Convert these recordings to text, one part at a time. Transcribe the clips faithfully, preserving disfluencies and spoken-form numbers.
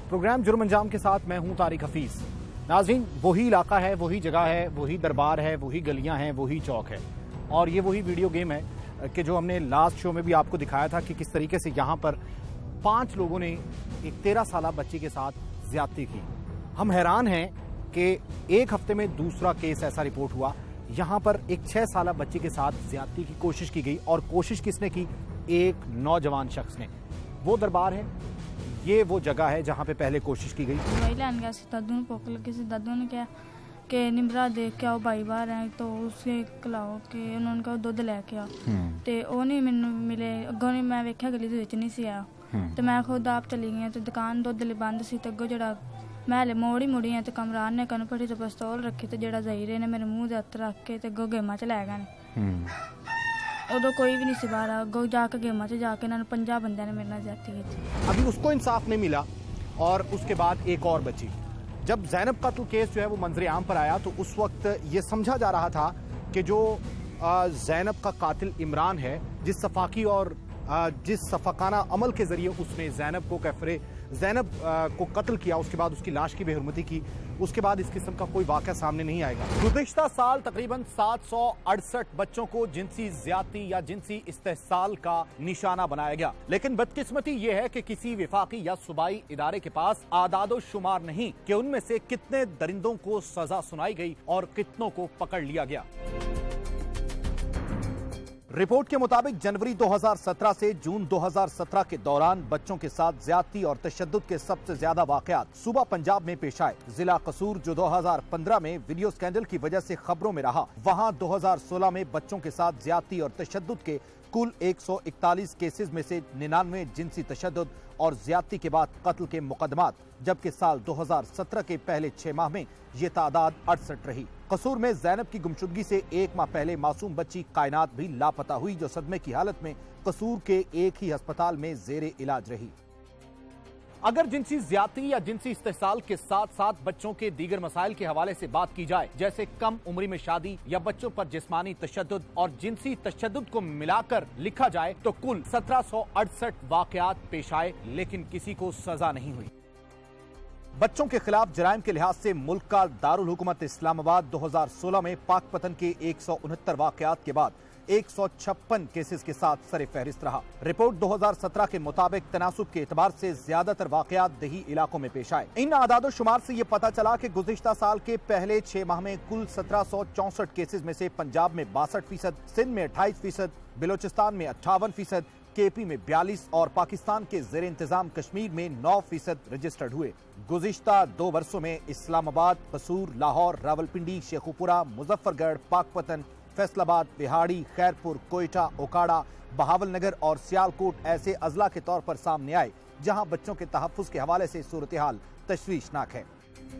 Programme जुर्म अंजाम के साथ मैं हूं तारिक हफीज। नाज़रीन, वही इलाका है, वही जगह है, वही दरबार है, वही गलियां हैं, वही चौक है और ये वही वीडियो गेम है कि जो हमने लास्ट शो में भी आपको दिखाया था कि किस तरीके से यहाँ पर पांच लोगों ने एक तेरह साल बच्ची के साथ ज्यादती की। हम हैरान हैं कि एक हफ्ते में दूसरा केस ऐसा रिपोर्ट हुआ। यहाँ पर एक छह साल बच्ची के साथ ज्यादती की कोशिश की गई और कोशिश किसने की? एक नौजवान शख्स ने। वो दरबार है, ये वो जगह है जहाँ पे पहले कोशिश की गई। दवाई लैन गया, दादू ने भुख लगी सी, दादू ने कहा कि निमरा देख के आओ, भाई बाहर है तो उसे खिलाओ कि उन्होंने कहा दुध लैके आओ ते ਉਹ नहीं मैनू मिले। अगों नहीं मैं वेख्या गली दे विच नहीं सी आया ते मैं खुद आप चली गई ते दुकान दुध ਲਈ बंद सी ते अगों ਜਿਹੜਾ मैं हले मोड़ ही मुड़ी है तो कमरान ने कन पट्टी तो पिस्तौल रखी तो ਜਿਹੜਾ ज़हीरे ने मेरे मुँह दे हत्थ रख के ते अगों गेमां च लै गए। उदो कोई भी नहीं सी बाहर, अगों जाके गेमां च जाके इन्होंने पंजा बंदे ने मेरे नाल ज्यादती की। अभी उसको इंसाफ नहीं मिला और उसके बाद एक और बची। जब जैनब कत्ल केस जो है वो मंजरे आम पर आया तो उस वक्त ये समझा जा रहा था कि जो जैनब का कातिल इमरान है, जिस सफाकी और जिस सफाकाना अमल के जरिए उसने जैनब को कैफरे जैनब को कत्ल किया, उसके बाद उसकी लाश की बेहुरमती की, उसके बाद इस किस्म का कोई वाक़या सामने नहीं आएगा। गुज़िश्ता साल तकरीबन सात सौ अड़सठ बच्चों को जिनसी ज्यादती या जिनसी इस्तेहसाल का निशाना बनाया गया, लेकिन बदकिस्मती यह है कि किसी विफाकी या सूबाई इदारे के पास आदादो शुमार नहीं कि उनमें से कितने दरिंदों को सजा सुनाई गई और कितनों को पकड़ लिया गया। रिपोर्ट के मुताबिक जनवरी दो हज़ार सत्रह से जून दो हज़ार सत्रह के दौरान बच्चों के साथ ज्यादती और तशद्दुद के सबसे ज्यादा वाकयात सूबा पंजाब में पेश आए। जिला कसूर जो दो हज़ार पंद्रह में वीडियो स्कैंडल की वजह से खबरों में रहा, वहां दो हज़ार सोलह में बच्चों के साथ ज्यादती और तशद्दुद के कुल एक सौ इकतालीस केसेज में से निन्यानवे जिनसी तशद्दुद और ज्यादती के बाद कत्ल के मुकदमात, जबकि साल दो हज़ार सत्रह के पहले छह माह में ये तादाद अड़सठ रही। कसूर में जैनब की गुमशुदगी से एक माह पहले मासूम बच्ची कायनात भी लापता हुई, जो सदमे की हालत में कसूर के एक ही अस्पताल में जेरे इलाज रही। अगर जिनसी ज्यादती या जिनसी इस्तेहसाल के साथ साथ बच्चों के दीगर मसाइल के हवाले से बात की जाए, जैसे कम उम्री में शादी या बच्चों पर जिस्मानी तशद्दुद और जिनसी तशद्दुद को मिलाकर लिखा जाए तो कुल सत्रह सौ अड़सठ वाकयात पेश आए, लेकिन किसी को सजा नहीं हुई। बच्चों के खिलाफ जराइम के लिहाज से मुल्क का दारुल हुकूमत इस्लामाबाद दो हज़ार सोलह में पाकपतन के एक सौ उनहत्तर वाकयात के बाद एक सौ छप्पन केसेस के साथ सरे फहरिस्त रहा। रिपोर्ट दो हज़ार सत्रह के मुताबिक तनासुब के एतबार से ज्यादातर वाकयात दही इलाकों में पेश आए। इन आदादो शुमार से ये पता चला कि गुज़िश्ता साल के पहले छह माह में कुल सत्रह सौ चौसठ केसेज में से पंजाब में बासठ फीसद, सिंध में अट्ठाईस फीसद, बलोचिस्तान में अट्ठावन फीसद, केपी में बयालीस और पाकिस्तान के जेर इंतजाम कश्मीर में नौ फीसद रजिस्टर्ड हुए। गुज़िश्ता दो वर्षों में इस्लामाबाद, कसूर, लाहौर, रावलपिंडी, शेखुपुरा, मुजफ्फरगढ़, पाकपतन, फैसलाबाद, बिहाड़ी, खैरपुर, कोयटा, ओकाड़ा, बहावलनगर और सियालकोट ऐसे अजला के तौर पर सामने आए जहां बच्चों के तहफ्फुज़ के हवाले से सूरत हाल तशवीशनाक है।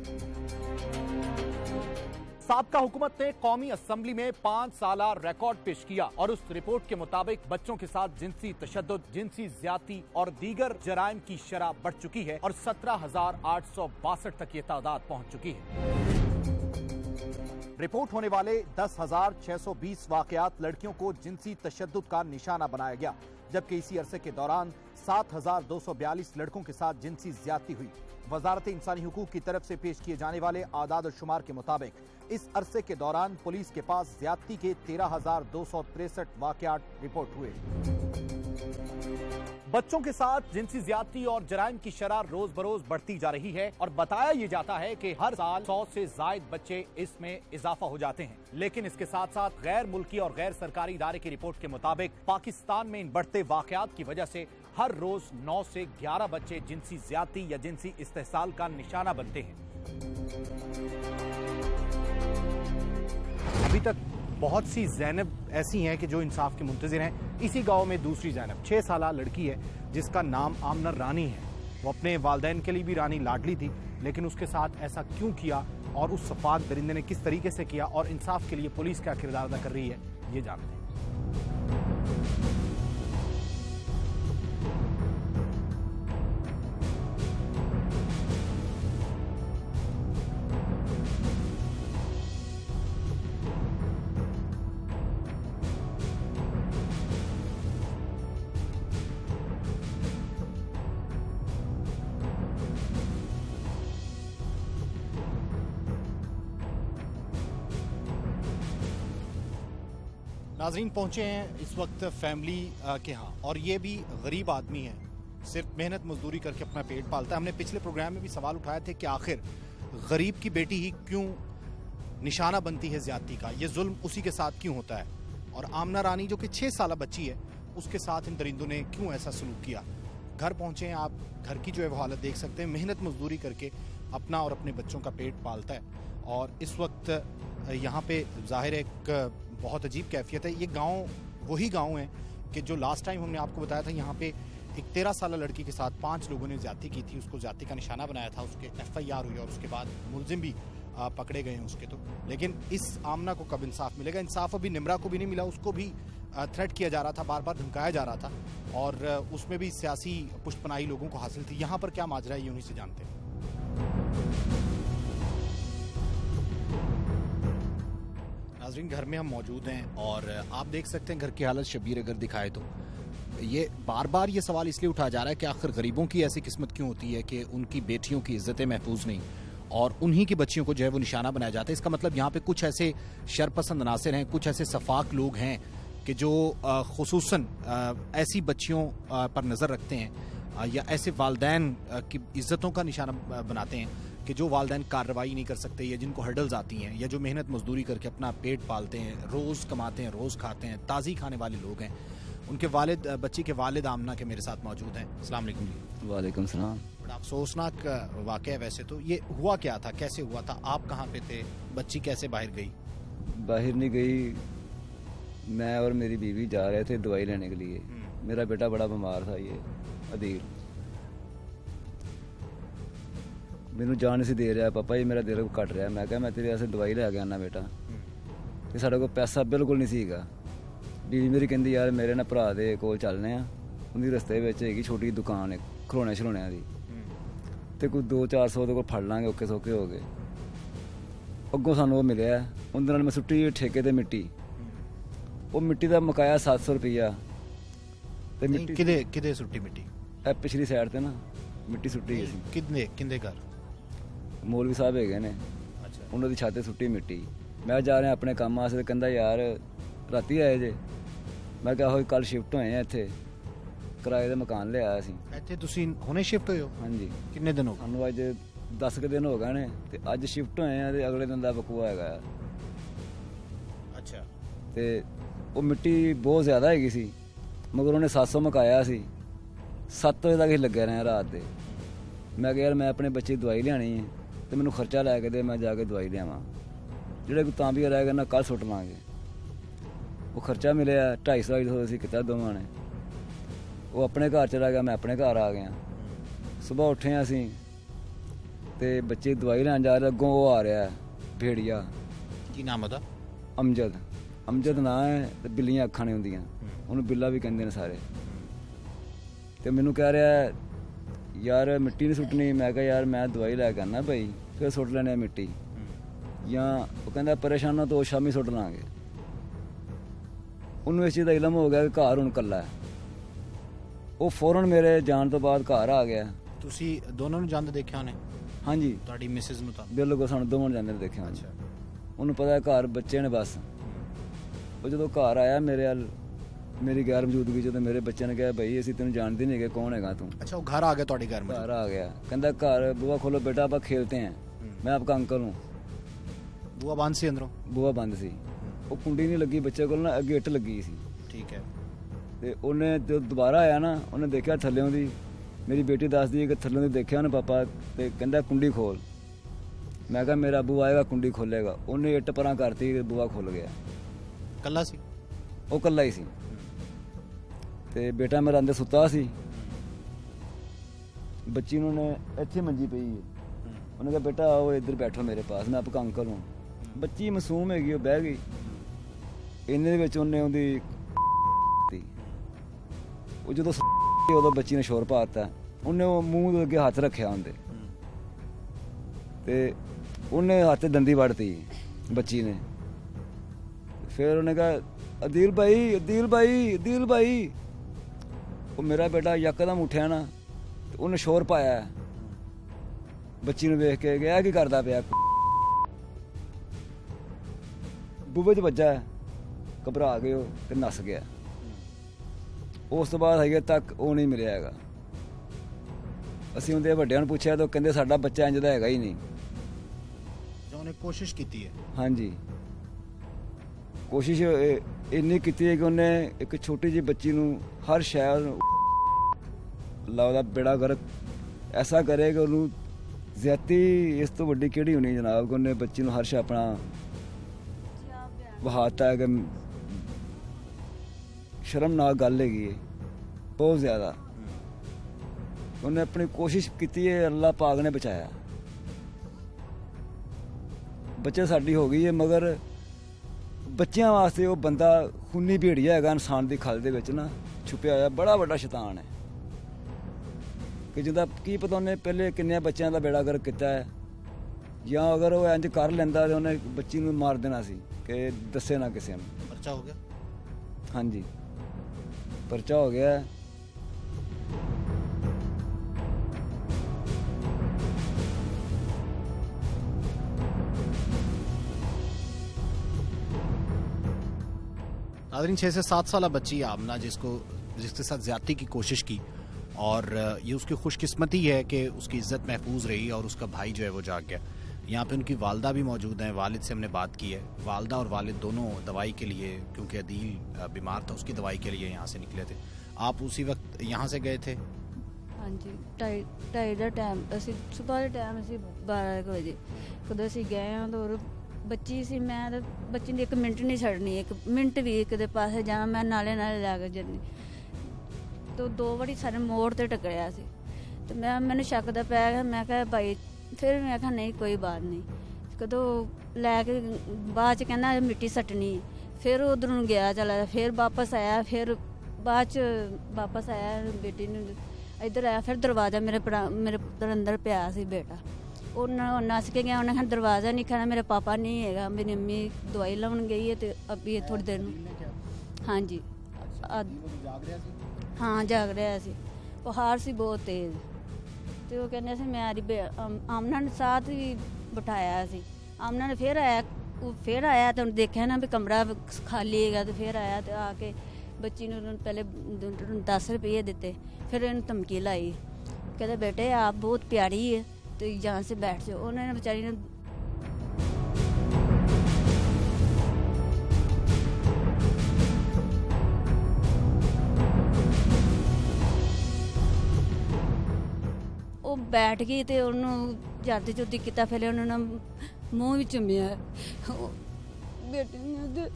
साबका हुकूमत ने कौमी असम्बली में पांच साल रिकॉर्ड पेश किया और उस रिपोर्ट के मुताबिक बच्चों के साथ जिनसी तशद्दुद, जिनसी ज्यादती और दीगर जराइम की शरह बढ़ चुकी है और सत्रह हजार आठ सौ बासठ तक ये तादाद पहुंच चुकी है। रिपोर्ट होने वाले दस हजार छह सौ बीस वाकयात लड़कियों को जिनसी तशद्दुद का निशाना बनाया गया, जबकि इसी अरसे के दौरान सात हजार दो सौ बयालीस लड़कों के साथ जिनसी ज्यादती हुई। वजारत इंसानी हुकूक की तरफ से पेश किए जाने वाले आदाद और शुमार के मुताबिक इस अरसे के दौरान पुलिस के पास ज्यादती के तेरह हजार दो सौ तिरसठ वाकयात रिपोर्ट हुए। बच्चों के साथ जिनसी ज्यादती और जराइम की शरह रोज बरोज बढ़ती जा रही है और बताया ये जाता है कि हर साल सौ से जायद बच्चे इसमें इजाफा हो जाते हैं। लेकिन इसके साथ साथ गैर मुल्की और गैर सरकारी इदारे की रिपोर्ट के मुताबिक पाकिस्तान में इन बढ़ते वाकयात की वजह से हर रोज नौ से ग्यारह बच्चे जिनसी ज्यादती या जिनसी इस्तेहसाल का निशाना बनते हैं। अभी तक बहुत सी जैनब ऐसी हैं कि जो इंसाफ के मुंतजिर हैं। इसी गांव में दूसरी जैनब छह साल लड़की है जिसका नाम आमना रानी है। वो अपने वालदैन के लिए भी रानी लाडली थी, लेकिन उसके साथ ऐसा क्यों किया और उस सफाक दरिंदे ने किस तरीके से किया और इंसाफ के लिए पुलिस क्या किरदार अदा कर रही है, ये जानते हैं। नाजरीन पहुंचे हैं इस वक्त फैमिली के यहाँ और ये भी गरीब आदमी है, सिर्फ मेहनत मजदूरी करके अपना पेट पालता है। हमने पिछले प्रोग्राम में भी सवाल उठाए थे कि आखिर गरीब की बेटी ही क्यों निशाना बनती है ज्यादती का, ये जुल्म उसी के साथ क्यों होता है। और आमना रानी जो कि छः साल बच्ची है उसके साथ इन दरिंदों ने क्यों ऐसा सलूक किया। घर पहुंचे हैं आप, घर की जो है वो हालत देख सकते हैं। मेहनत मजदूरी करके अपना और अपने बच्चों का पेट पालता है और इस वक्त यहाँ पे जाहिर एक बहुत अजीब कैफियत है। ये गांव वही गांव है कि जो लास्ट टाइम हमने आपको बताया था, यहाँ पे एक तेरह साल लड़की के साथ पांच लोगों ने ज्यादती की थी, उसको ज्यादती का निशाना बनाया था, उसके एफ आई आर हुई और उसके बाद मुलजिम भी आ, पकड़े गए हैं उसके। तो लेकिन इस आमना को कब इंसाफ मिलेगा? इंसाफ अभी निमरा को भी नहीं मिला, उसको भी थ्रेट किया जा रहा था, बार बार धमकाया जा रहा था और उसमें भी सियासी पुष्पनाही लोगों को हासिल थी। यहाँ पर क्या माजरा है ये उन्हीं से जानते हैं। नाज़रीन, घर में हम मौजूद हैं और आप देख सकते हैं घर की हालत शबीर अगर दिखाए तो ये बार बार ये सवाल इसलिए उठाया जा रहा है कि आखिर गरीबों की ऐसी किस्मत क्यों होती है कि उनकी बेटियों की इज्जतें महफूज नहीं और उन्हीं की बच्चियों को जो है वो निशाना बनाया जाता है। इसका मतलब यहाँ पे कुछ ऐसे शरपसंद नासिर हैं, कुछ ऐसे सफाक लोग हैं कि जो खुसूसन ऐसी बच्चियों पर नज़र रखते हैं या ऐसे वालदैन की इज्जतों का निशाना बनाते हैं कि जो वालदैन कार्रवाई नहीं कर सकते या जिनको हर्डल्स आती हैं या जो मेहनत मजदूरी करके अपना पेट पालते हैं, रोज़ कमाते हैं, रोज़ खाते हैं, ताज़ी खाने वाले लोग हैं। उनके वालिद, बच्ची के वालिद आमना के मेरे साथ मौजूद हैं। अस्सलाम वालेकुम जी। वालेकुम सलाम। बड़ा अफसोसनाक वाक़या है वैसे तो। ये हुआ क्या था, कैसे हुआ था, आप कहाँ पे थे, बच्ची कैसे बाहर गई? बाहर नहीं गई, मैं और मेरी बीवी जा रहे थे दवाई लेने के लिए। मेरा बेटा बड़ा बीमार था, ये अदील मैनू जान नहीं दे रहा, पापा जी मेरा दिल कट रहा। मैं क्या मैं तेरे वास्ते दवाई लै के आना बेटा, तो साढ़े को पैसा बिल्कुल नहीं सीगा। बीवी मेरी कहती यार मेरे ना भरा दे कोल चलने आ, उन्दी रस्ते विच हैगी छोटी दुकान है खिलौने खिलौणियां दी, ते कोई दो चार सौ दे कोल फड़ लांगे, औखे सौखे हो गए। अगों सानू वो मिलिया, उंदे नाल मैं सुट्टी ठेके ते मिट्टी, वो मिट्टी दा मुकाया सत्त सौ रुपया। ते मिट्टी किदे किदे सुट्टी मिट्टी? ए पिछली साइड ते ना मिट्टी सुट्टी गई सी। किदे किंदे घर? मौलवी साहब है ने, अच्छा, उन्होंने छाते सुट्टी मिट्टी। मैं जा रहा अपने काम वास्ते, कहंदा यार राती आए जे। मैं क्या हो कल शिफ्ट होए हैं, इत्थे किराए दा मकान ले आया सी। ਇੱਥੇ ਤੁਸੀਂ ਹੁਣੇ शिफ्ट ਹੋਏ ਹੋ? ਹਾਂਜੀ। ਕਿੰਨੇ ਦਿਨ ਹੋ ਗਏ? ਸਾਨੂੰ ਅੱਜ दस ਕੁ ਦਿਨ ਹੋ ਗਏ ਨੇ ਤੇ ਅੱਜ शिफ्ट ਹੋਏ ਆ ਤੇ ਅਗਲੇ ਦਿਨ ਦਾ ਬਕੂਆ ਹੈਗਾ। ਅੱਛਾ। ਤੇ ਉਹ ਮਿੱਟੀ ਬਹੁਤ ਜ਼ਿਆਦਾ ਹੈਗੀ ਸੀ, ਮਗਰ ਉਹਨੇ ਸੱਤ ਸੌ ਮੁਕਾਇਆ ਸੀ। ਸੱਤ ਵਜੇ ਤੱਕ ਹੀ ਲੱਗੇ ਰਹੇ ਰਾਤ ਦੇ। ਮੈਂ ਕਿਹਾ ਯਾਰ ਮੈਂ ਆਪਣੇ ਬੱਚੇ ਦੀ ਦਵਾਈ ਲਿਆਣੀ ਹੈ ਤੇ ਮੈਨੂੰ ਖਰਚਾ ਲੈ ਕੇ ਦੇ, ਮੈਂ ਜਾ ਕੇ ਦਵਾਈ ਲਿਆਵਾਂ। ਜਿਹੜੇ ਕੋਈ ਤਾਂ ਵੀ ਰਹਿ ਗਿਆ ਨਾ ਕੱਲ ਸੁੱਟ ਲਾਂਗੇ। ਉਹ ਖਰਚਾ ਮਿਲਿਆ ਢਾਈ ਸੌ ਸੌ ਅਸੀਂ ਕੀਤਾ ਦੋਵਾਂ ਨੇ। ਉਹ ਆਪਣੇ ਘਰ ਚਲਾ ਗਿਆ, ਮੈਂ ਆਪਣੇ ਘਰ ਆ ਗਿਆ। ਸੁਬਾਹ ਉੱਠੇ ਹਾਂ ਅਸੀਂ ਤੇ ਬੱਚੇ ਦਵਾਈ ਲੈਣ ਜਾ ਰਹੇ, ਅੱਗੋਂ ਉਹ ਆ ਰਿਹਾ ਭੇੜੀਆ। ਕੀ ਨਾਮ ਉਹਦਾ? ਅਮਜਦ। ਅਮਜਦ ਨਾਂ ਹੈ ਤੇ ਬਿੱਲੀਆਂ ਅੱਖਾਂ ਨੇ ਹੁੰਦੀਆਂ, ਉਹਨੂੰ ਬਿੱਲਾ ਵੀ ਕਹਿੰਦੇ ਨੇ ਸਾਰੇ। ਤੇ ਮੈਨੂੰ ਕਹਿ ਰਿਹਾ ਯਾਰ ਮਿੱਟੀ ਨਹੀਂ ਸੁੱਟਣੀ। ਮੈਂ ਕਿਹਾ ਯਾਰ ਮੈਂ ਦਵਾਈ ਲੈ ਕੇ ਆਉਣਾ ਭਾਈ, ਫਿਰ ਸੁੱਟ ਲੈਣੇ ਮਿੱਟੀ, ਜਾਂ ਉਹ ਕਹਿੰਦਾ ਪਰੇਸ਼ਾਨਾਂ ਤੋਂ ਸ਼ਾਮੀ ਸੁੱਟ ਲਾਂਗੇ। ਉਹਨੂੰ ਇਸ ਚੀਜ਼ ਦਾ ਇਲਮ ਹੋ ਗਿਆ ਕਿ ਘਰ ਹੁਣ ਇਕੱਲਾ ਹੈ। ਉਹ ਫੌਰਨ ਮੇਰੇ ਜਾਣ ਤੋਂ ਬਾਅਦ ਘਰ ਆ ਗਿਆ। ਤੁਸੀਂ ਦੋਨਾਂ ਨੂੰ ਜਾਂਦੇ ਦੇਖਿਆ ਉਹਨੇ? ਹਾਂਜੀ। ਤੁਹਾਡੀ ਮਿਸਿਸ ਨੂੰ ਤਾਂ? ਬਿਲਕੁਲ, ਸਾਨੂੰ ਦੋਵਾਂ ਜਾਂਦੇ ਨੇ ਦੇਖਿਆ। ਅੱਛਾ। ਉਹਨੂੰ ਪਤਾ ਘਰ ਬੱਚੇ ਨੇ ਬਸ। ਉਹ ਜਦੋਂ ਘਰ ਆਇਆ ਮੇਰੇ ਵੱਲ, ਮੇਰੀ ਗੈਰ ਮੌਜੂਦਗੀ ਜਦੋਂ ਮੇਰੇ ਬੱਚਿਆਂ ਨੇ ਕਿਹਾ ਭਾਈ ਅਸੀਂ ਤੈਨੂੰ ਜਾਣਦੇ ਨਹੀਂ ਹੈਗੇ, ਕੌਣ ਹੈਗਾ ਤੂੰ? अच्छा, वो घर आ गया ਤੁਹਾਡੇ घर में? घर आ गया, कहता घर बुआ खोलो बेटा आप खेलते हैं, मैं आपका अंकल हूँ। बुआ बंद सी अंदरों? बुआ बंद सी, वो कुंडी नहीं लगी बच्चे को ना, अगे इट लगी सी। ठीक है। ਤੇ ਉਹਨੇ ਜਦੋਂ ਦੁਬਾਰਾ ਆਇਆ ਨਾ, ਉਹਨੇ ਦੇਖਿਆ ਥੱਲਿਓਂ ਦੀ, ਮੇਰੀ ਬੇਟੀ ਦੱਸਦੀ ਹੈ ਕਿ ਥੱਲਿਓਂ ਦੀ ਦੇਖਿਆ ਉਹਨੇ ਪਾਪਾ, ਤੇ ਕਹਿੰਦਾ ਕੁੰਡੀ ਖੋਲ। ਮੈਂ ਕਿਹਾ ਮੇਰਾ ਬੂਆ ਆਏਗਾ ਕੁੰਡੀ ਖੋਲੇਗਾ। ਉਹਨੇ ਇੱਟ ਪਰਾਂ ਕਰਤੀ ਤੇ ਬੂਆ ਖੁੱਲ ਗਿਆ। ਕੱਲਾ ਸੀ? ਉਹ ਕੱਲਾ ਹੀ ਸੀ ਤੇ ਬੇਟਾ ਮੇਰਾ ਅੰਦਰ ਸੁੱਤਾ ਸੀ। ਬੱਚੀ ਨੂੰ ਨੇ ਇੱਥੇ ਮੰਜੀ ਪਈ ਹੈ, ਉਹਨੇ ਕਿਹਾ ਬੇਟਾ ਆਓ ਇੱਧਰ ਬੈਠੋ ਮੇਰੇ ਪਾਸ, ਮੈਂ ਆਪਕਾ ਅੰਕਲ ਹੂੰ। ਬੱਚੀ ਮਾਸੂਮ ਹੈਗੀ, ਉਹ ਬਹਿ ਗਈ। ਇੰਨੇ ਦੇ ਵਿੱਚ ਉਹਨੇ ਉਹਦੀ ਉਹ ਜਦੋਂ ਉਦੋਂ ਬੱਚੀ ਨੇ ਸ਼ੋਰ ਪਾ ਦਿੱਤਾ। ਉਹਨੇ ਉਹ ਮੂੰਹ ਦੇ ਅੱਗੇ ਹੱਥ ਰੱਖਿਆ ਉਹਦੇ ਤੇ ਉਹਨੇ ਹੱਥ ਦੰਦੀ ਵੜਤੀ ਬੱਚੀ ਨੇ। ਫਿਰ ਉਹਨੇ ਕਿਹਾ ਅਦੀਲ ਭਾਈ, ਅਦੀਲ ਭਾਈ, ਅਦੀਲ ਭਾਈ। ਉਹ ਮੇਰਾ ਬੇਟਾ ਯਕਦਮ ਉੱਠਿਆ ਨਾ ਤੇ ਉਹਨੇ ਸ਼ੋਰ ਪਾਇਆ। ਬੱਚੀ ਨੂੰ ਵੇਖ ਕੇ ਗਿਆ ਕੀ ਕਰਦਾ ਪਿਆ। ਬੂਹੇ 'ਚ ਵੱਜਾ, घबरा गए हो तो नस गया। उस तो बाद हजे तक वो नहीं मिलिया हैगा। असीं उनके वड्डियां नूं पुछया तो कहंदे साडा बच्चा इंज दा हैगा ही नहीं। जो उन्हें कोशिश की है। हाँ जी, कोशिश इन्नी की है कि उन्हें एक छोटी जी बच्ची नूं हर शहर लादा बेड़ा गर्क ऐसा करे कि उन्होंने ज्यादती इस तो वड्डी केड़ी होनी जनाब कि उन्हें बच्ची नूं हर शह अपना बहाता है कि शर्मनाक गल हैगी है बहुत ज़्यादा। उन्हें अपनी कोशिश की है, अल्लाह पाक ने बचाया। बच्चे साडी हो गई है मगर बच्चों वास्ते वो बंदा खूनी भेड़िया है इंसान की खल दे विच ना छुपया होया बड़ा बड़ा शैतान है कि जिंदा की पता उन्हें पहले किन्ने बच्चों का बेड़ा गर्क किया है, या अगर वो इंज कर लेंदा तो उन्हें बच्ची नूं मार देना सी कि दसे ना किसी ने। पर्चा हो गया? हाँ जी, पर्चा हो गया है। नाज़रीन, छः से सात साल बच्ची आमना जिसको जिसके साथ ज्यादती की कोशिश की और ये उसकी खुशकिस्मती है कि उसकी इज्जत महफूज रही और उसका भाई जो है वो जाग गया। यहाँ पे उनकी वालदा भी मौजूद हैं, वालिद से हमने बात की है। वालदा और वालिद दोनों दवाई के लिए, क्योंकि अदील बीमार था उसकी दवाई के लिए यहाँ से निकले थे। आप उसी वक्त यहाँ से गए थे? हाँ जी, ढाई ढाई का टाइम असी सुबह के टाइम असी बारह बजे कदों असी गए हाँ तो बच्ची सी मैं तो बच्ची ने एक मिनट नहीं छड़नी, एक मिनट भी एक पास जावां मैं नाले नाले लैके जन्नी तो दो बारी सारे मोड़ ते टकरिया सी तो मैं मैंने शक दा पै गया। मैं कहा भाई, फिर मैं कहा नहीं कोई बात नहीं। कदों लैके बाद च कहना मिट्टी सट्टनी, फिर उधरों गया चला, फिर वापस आया, फिर बाद च वापस आया बेटी ने इधर आया, फिर दरवाज़ा मेरे मेरे पुत्र अंदर पिया सी बेटा उन्हें नस के गया। उन्हें दरवाज़ा नहीं खाना, मेरे पापा नहीं है, मेरी अम्मी दवाई लाने गई है तो अभी थोड़ी देर में। हाँ जी, हाँ जाग रहा सी, बुखार सी बहुत तेज़ तो वो कहने से मैं आमना ने साथ ही बिठाया सी। आमना ने फिर आया फिर आया तो देखा ना भी कमरा खाली है तो फिर आया तो आके बच्ची ने पहले दस रुपये दिते, फिर इन्हें धमकी लाई कहते बेटे आप बहुत प्यारी है तो यहाँ से बैठ जाओ। उन्होंने बेचारी ने वो बैठ गई तो उन्होंने जाती चुती किया, फिर उन्होंने मूँह भी चुमिया बेटी ने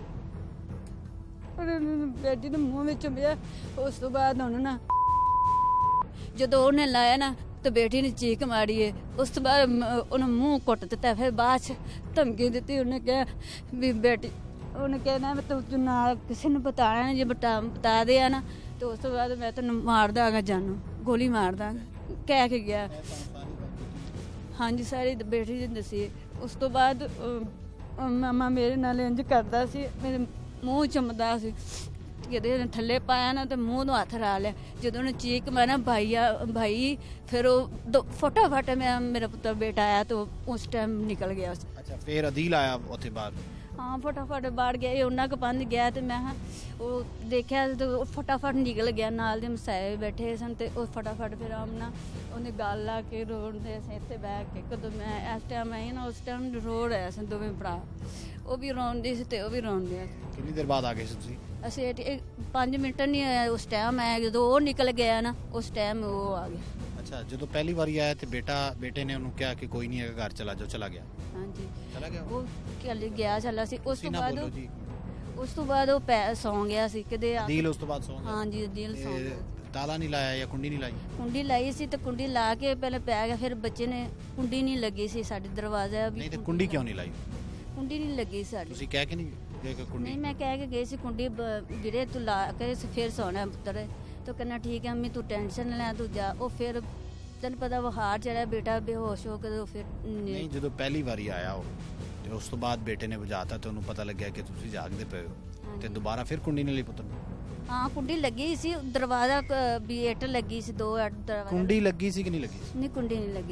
बेटी ने मूँह भी चुमिया। उस तो बाद उन्होंने जो उन्हें लाया ना तो बेटी ने चीख मारी है। उस तो बाद उन्हें मुँह कुट दिता, फिर बाद धमकी दी। उन्हें कहा भी बेटी उन्हें कहना मैं तू ना किसी ने बताना नहीं, जो बता बता दिया ना तो उस तो बाद मैं तेन मार दांगा, जानू गोली मार दांगा कह के गया। हाँ जी, सारी बेटी ने दसी। उस तो बाद मामा मेरे नाल इंज करदा सी, मेरे मूँह चुमदा सी, कहते थले पाया ना तो मूँह तो हथ ला लिया। जो उन्हें चीक मारा भाई भाई, फिर वो फटाफट मैं मेरा पुत्र बेटा आया तो उस टाइम निकल गया। अच्छा, फिर अदील आया उत्थे बाहर? हाँ, फटाफट बाहर गया, उन्होंने को पंज गया तो मैं वो देखा तो फटाफट निकल गया। नाल दे मसाए बैठे सन तो फटाफट फिर आमना उन्हें गल ला के रोड दे इत्थे बैठ के कदों मैं इस टाइम आई ना उस टाइम रो रहे सन दोवें भरा, वो भी रोंदी सी ते वो भी रोंदी। कितनी देर बाद आ गए सी तुसीं? असीं पाँच मिनट नहीं आया उस टाइम आया, जो वो निकल गया ना उस टाइम वो आ गया। अच्छा, जो पहली बार आया तो बेटा बेटे ने उन्होंने कहा कि कोई नहीं है घर चला जाओ, चला गया? हाँ जी, चला गया वो चल गया चला सी। उस तो बाद उस तो बाद वो सौ गया सी किते। अदील उस तो बाद सौ गया? हाँ जी, अदील सौ गया। ताला नहीं लाया या कुंडी नहीं लाई? कुंडी लाई सी तो कुंडी ला के पहले पै गया, फिर बच्चे ने कुंडी नहीं लगी सी साडे दरवाजा भी। नहीं तो कुंडी क्यों नहीं लाई? कुंडी नहीं लगी साडी। तुसी कह के नहीं गए कि कुंडी? नहीं, मैं कह के गई सी कुंडी वीरे तू ला के फिर सोना पुत्र तो कहना ठीक है अम्मी तू टेंशन ले तू जा। वो फिर तेन पता वो हार चढ़ा बेटा बेहोश हो के फिर नहीं, जो पहली बारी आया हो तो उस तो बाद बेटे ने बुझाता तो उन्होंने पता लग गया कि तुसी जागदे पे हो ते दोबारा फिर कुंडी नहीं ली पुत्र? हाँ, कुंडी लगी सी, दरवाजा भी इट लगी सी, दो दरवाजा। कुंडी लगी सी कि नहीं लगी सी? नहीं, कुंडी नहीं लगी सी।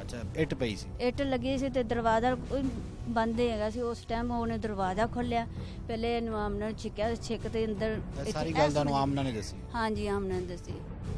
ਅੱਛਾ, ਇੱਟ ਪਈ ਸੀ। ਇੱਟ ਲੱਗੀ ਸੀ ਤੇ ਦਰਵਾਜ਼ਾ ਬੰਦ ਹੈਗਾ ਸੀ ਉਸ ਟਾਈਮ। ਉਹਨੇ ਦਰਵਾਜ਼ਾ ਖੋਲਿਆ, ਪਹਿਲੇ ਇਹਨੂੰ ਆਮਨਾ ਨੇ ਛਿੱਕਿਆ, ਛਿੱਕ ਤੇ ਅੰਦਰ ਸਾਰੀ ਗੱਲ ਤੁਹਾਨੂੰ ਆਮਨਾ ਨੇ ਦੱਸੀ? ਹਾਂਜੀ, ਆਮਨਾ ਨੇ ਦੱਸੀ।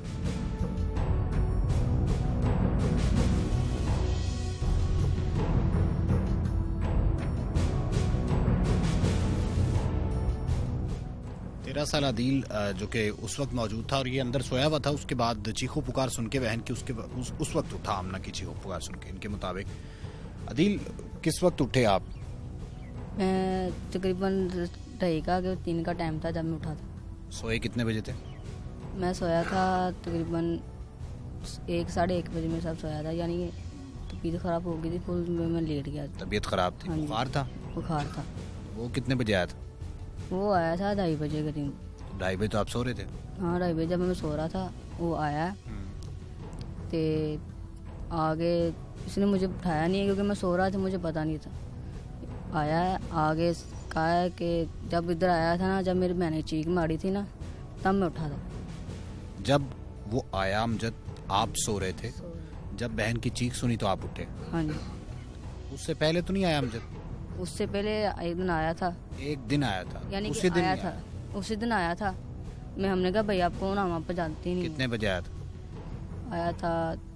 तेरह साल अदील जो कि उस वक्त मौजूद था और ये अंदर सोया हुआ था, उसके बाद चीखों पुकार सुन के बहन की उसके उस, उस वक्त उठा आमना की चीखों पुकार सुन के। इनके मुताबिक अदील किस वक्त उठे आप? मैं तकरीबन ढाई का के तीन का टाइम था जब मैं उठा था। सोए कितने बजे थे? मैं सोया था तकरीबन एक साढ़े एक बजे मेरे साथ सोया था, यानी तबीयत ख़राब हो गई थी, फुल में मैं लेट गया। तबीयत ख़राब थी? बुखार था? बुखार था। वो कितने बजे आया था? वो आया था ढाई बजे करीब। ढाई बजे तो आप सो रहे थे? हाँ, ढाई बजे जब मैं सो रहा था वो आया, तो आगे इसने मुझे उठाया नहीं है क्योंकि मैं सो रहा था, मुझे पता नहीं था। आया आगे कहा है कि जब इधर आया था ना, जब मेरी बहन चीख मारी थी ना, तब मैं उठा था। जब वो आया अमजद, आप सो रहे थे, जब बहन की चीख सुनी तो आप उठे? हाँ जी। उससे पहले तो नहीं आया अमजद? उससे पहले एक दिन आया था। एक दिन आया था? यानी उसी दिन आया था, उसी दिन आया था। मैं हमने कहा भाई आप कौन, हम आप जानते नहीं। कितने बजे आया था? आया था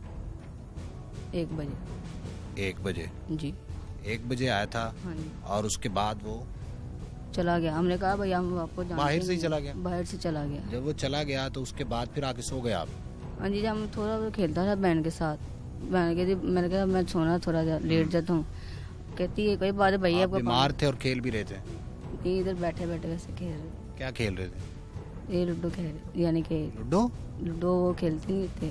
एक बजे। एक बजे? जी, एक बजे आया था। हाँ जी। और उसके बाद वो चला गया। हमने कहा भाई हम आपको जानते बाहर से ही चला गया? बाहर से चला गया। जब वो चला गया तो उसके बाद फिर आके सो गए आप? हाँ जी, जब हम थोड़ा खेलता था बहन के साथ, बहन कहती मैंने कहा मैं सोना थोड़ा लेट जाता हूँ, कहती है कोई बात है भैया आपको। बीमार थे और खेल भी रहे थे? नहीं, इधर बैठे बैठे वैसे खेल रहे। क्या खेल रहे थे? ये लूडो खेल रहे, यानी कि लूडो? लूडो वो खेलते नहीं थे,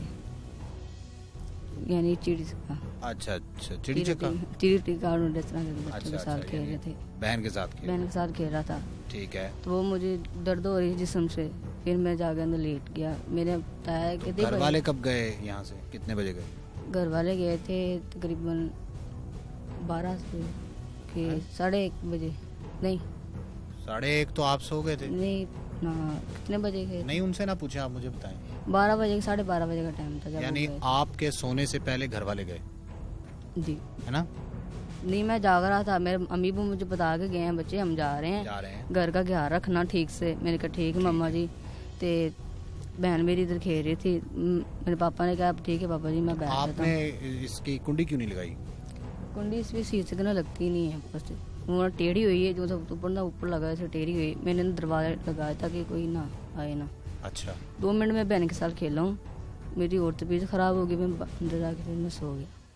यानी चिड़ी छिक्का। अच्छा अच्छा, चिड़ी छिक्का, चिड़ी छिक्का और इस तरह के बच्चों के अच्छा, साथ अच्छा, खेल रहे थे। बहन के साथ खेल बहन के साथ खेल रहा था। ठीक है। तो वो मुझे दर्द हो रही जिस्म से, फिर मैं जाके अंदर लेट गया। मैंने बताया कि तो घर वाले कब गए यहाँ से, कितने बजे गए? घर वाले गए थे तकरीबन बारह से के साढ़े एक बजे। नहीं, साढ़े एक तो आप सो गए थे? नहीं ना, कितने बजे गए? नहीं, उनसे ना पूछे, आप मुझे बताएं। बारह बजे, साढ़े बारह बजे का टाइम था जब यानी आपके सोने से पहले घर वाले गए? जी, है ना? नहीं, मैं जाग रहा था। मेरे अम्मी भी मुझे बता के गए हैं बच्चे हम जा रहे हैं, जा रहे हैं, घर का ख्याल रखना ठीक से। मैंने कहा ठीक है मम्मा जी। तो बहन मेरी इधर खेल रही थी, मेरे पापा ने कहा ठीक है पापा जी मैं बैठ जाता हूं। आपने इसकी कुंडी क्यों नहीं लगाई? कुंडी इसमें शीशे के ना लगती नहीं है, बस वो टेढ़ी हुई है, जो सब ऊपर ना ऊपर लगा है टेढ़ी हुई। मैंने दरवाजा लगाया था कि कोई ना आए ना। अच्छा। दो मिनट में बहन के साथ खेला हूँ, मेरी और तबीयत खराब हो गई, मैं अंदर जाके फिर मैं सो गया।